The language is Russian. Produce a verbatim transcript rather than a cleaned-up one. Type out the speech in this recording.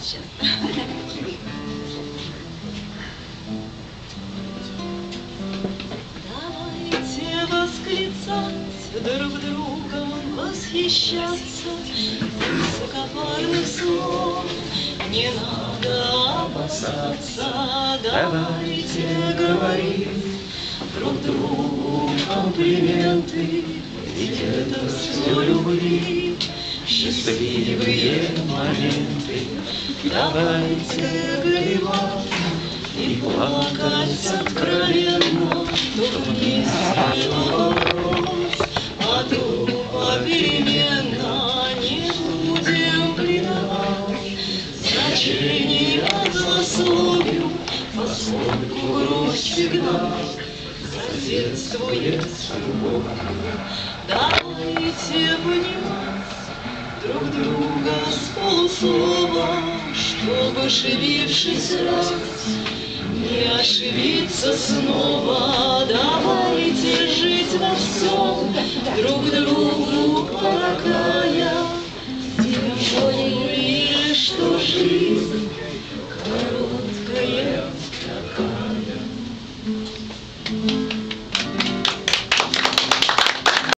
сейчас. Давайте восклицать друг другом, восхищаться, высокопарных слов не надо опасаться. Давайте говорить друг другу комплименты, ведь это все любви, счастливые моменты. Давайте горевать и плакать откровенно, но вместе вопрос, а то попеременно не будем придавать значения злословию, поскольку грусть всегда соседствует с любовью. Давайте понимать друг друга с полуслова, чтобы, ошибившись раз, не ошибиться снова. Давайте жить во всем друг другу